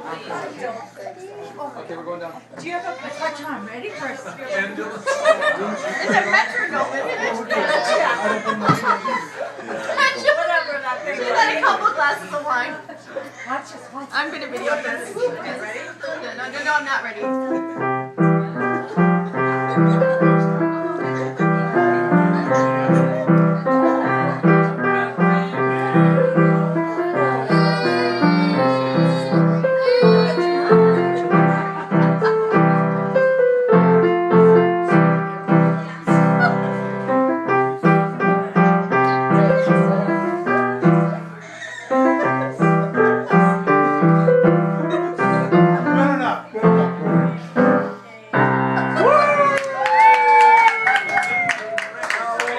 Okay, we're going down. Do you have a touch on ready for us? Is it metronome? Whatever that thing She's had a couple glasses of wine. Watch this. I'm gonna video this. Okay, ready? No, I'm not ready.